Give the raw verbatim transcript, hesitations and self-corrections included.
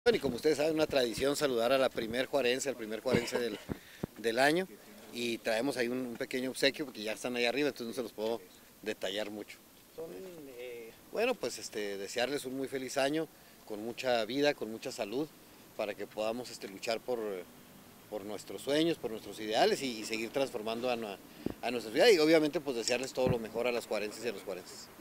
Bueno, y como ustedes saben, una tradición saludar a la primer juarense, al primer juarense del, del año, y traemos ahí un, un pequeño obsequio porque ya están ahí arriba, entonces no se los puedo detallar mucho. Son, eh, Bueno, pues este, desearles un muy feliz año, con mucha vida, con mucha salud, para que podamos este, luchar por, por nuestros sueños, por nuestros ideales y, y seguir transformando a, a nuestra ciudad, y obviamente pues desearles todo lo mejor a las juarenses y a los juarenses.